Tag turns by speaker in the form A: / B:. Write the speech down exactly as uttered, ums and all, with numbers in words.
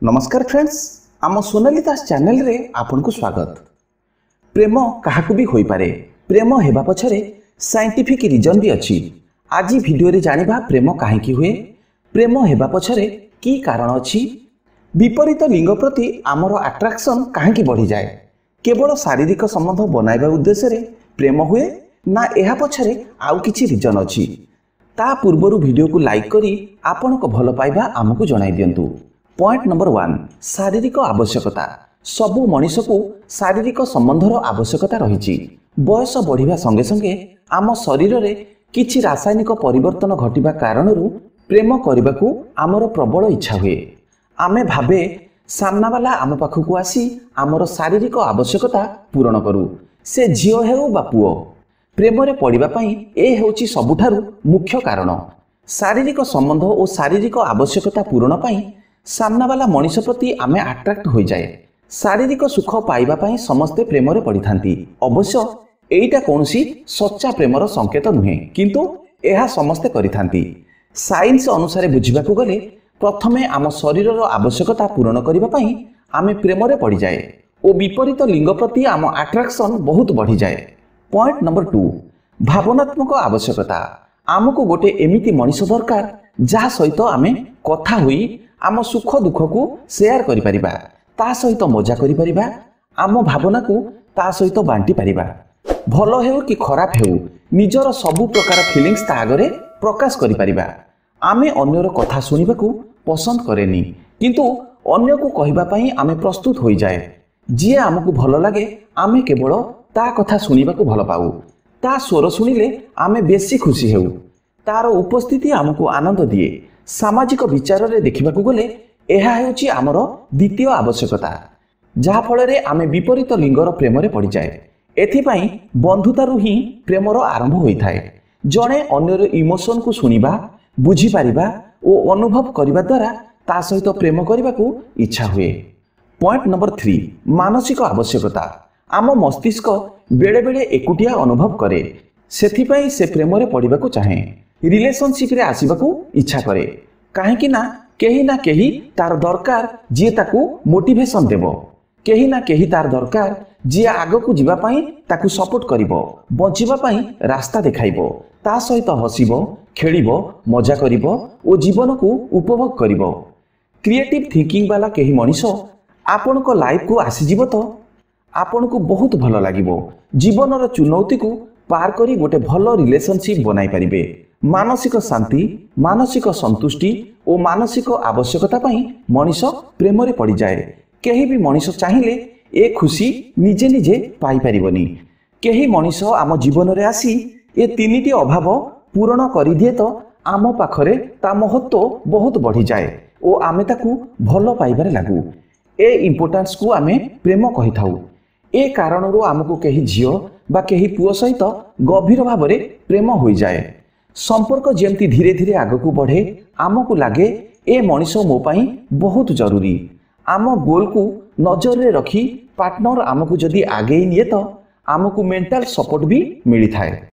A: नमस्कार फ्रेंड्स, आम सोनाली दास चैनल रे आपन को स्वागत। प्रेम काहाकु भी होई पारे, प्रेम हेबा पछरे साइंटिफिक रीजन भी अछि। आज वीडियो रे जानिबा प्रेम काहेकि हुए, प्रेम हेबा पछरे की कारण अछि, विपरीत लिंग प्रति आमर अट्रैक्शन काहेकि बढ़ी जाए, केवल शारीरिक संबंध बनाइबा उद्देश्य रे प्रेम हुए ना एहा पछरे आउ किछि रीजन अछि। ता पूर्वरु वीडियो को लाइक करी आपन को भल पाइबा आमको जणाई दियंतु। पॉइंट नंबर वन, शारीरिक आवश्यकता। सबु मनीष को शारीरिक संबंधर आवश्यकता रही। बयस बढ़िया संगे संगे आम शरीर रे किछि रासायनिक परिवर्तन घटिबा कारणरू प्रेम करने को आमर प्रबल इच्छा हुए। आमे भावे सामना वाला आम पाखक आसी आमर शारीरिक आवश्यकता पूरण करू, से झियो हेउ बा पुओ। प्रेम रे पड़िबा पई ए हेउची सबुठारु मुख्य कारण। शारीरिक संबंध और शारीरिक आवश्यकता पूरण पई सामना वाला मनीष प्रति आमे अट्रैक्ट हो जाए। शारीरिक सुख पाइबा पई समस्ते प्रेम रे पड़ी थांती। अवश्य एईटा कोनसी सच्चा प्रेमर संकेत नुहे, किंतु एहा समस्ते करि थांती। साइंस अनुसार बुझिबाकू गले प्रथमे आम शरीरर आवश्यकता पूरण करिबा पई आमे प्रेम रे पड़ी जाए और विपरीत लिंग प्रति आम अट्रैक्शन बहुत बढ़ी जाए। पॉइंट नंबर टू, भावनात्मक आवश्यकता। आमको गोटे एमिति मनीष दरकार जहा सहित आमे कथा हुई आम सुख दुख को शेयर करि परिबा, ता सहित मजा करि परिबा, आम भावना को ता सहित बांटी परिबा। भलो हेउ कि खराब हेउ निजर सबु प्रकार फीलिंग्स ता आगरे प्रकाश करि परिबा। आमे अन्यर कथा सुनिबा को पसंद करेनी, किंतु अन्य को कहिबा पई आमे प्रस्तुत होई जाए। जिए आमको भलो लागे आमे केवल ता कथा सुनिबा को भलो पाऊ, ता स्वर सुनिले आमे बेसी खुशी हेउ, तार उपस्थिति आमको आनंद दिए। सामाजिक विचार रे देखिबा को गले एहा हेउची आमर द्वितीय आवश्यकता, जहा फल रे आमे विपरीत लिंगर प्रेम रे पड़ी जाए। एथि पई बंधुतारु ही प्रेमर आरंभ होई थाए। जणे अन्यर इमोशन को सुनिबा, बुझी पारिबा और अनुभव करिबा द्वारा ता सहित प्रेम करिबा को इच्छा हुए। पॉइंट नंबर थ्री, मानसिक आवश्यकता। आम मस्तिष्क बेले बेले एकुटिया अनुभव करे, सेथि पई से प्रेम रे पड़िबा को चाहे, रिलेशनशिप रे आसीबा को इच्छा करे। काहेकि ना केही ना केही तार दरकार जे ताकू मोटिवेशन देबो, केही ना केही तार दरकार जे आगो को जीवा पई ताकू सपोर्ट करिवो, बंचिबा पई रास्ता देखाइबो, ता सहित हसिबो, खेलिबो, मजा करिवो और जीवन को उपभोग करिवो। क्रिएटिव थिंकिंग वाला केही मनीष आपन को लाइफ को आसी जीवो तो आपन को बहुत भलो लागिवो। जीवन रो चुनौती को पार करी गोटे भलो रिलेशनशिप बनाई परिबे। मानसिक शांति, मानसिक संतुष्टि और मानसिक आवश्यकता पई मनीष प्रेम रे पड़ी जाए। केही भी मनीष चाहिए ए खुशी निजे निजे पाई परिबनी। केही मनीष आम जीवन रे आसी ए तीनिटी अभाव पूर्ण करि दिए तो आम पाखरे ता महत्व बहुत बढ़ी जाए और आमे ताकू भलो पाइबारे लागू। ए इंपोर्टेंस को आमे प्रेम कहि थाउ। ए कारणरू आमको केही झियो बा केही पुओ सहित गभीर भाव रे प्रेम होई जाए। संपर्क जेमती धीरे धीरे आगको बढ़े, आमको लागे ए मनीष मो पाई बहुत जरूरी। आम गोल को नजर रे रखी पार्टनर आमको जदि आगे निए तो आमको मेंटल सपोर्ट भी मिली थाए।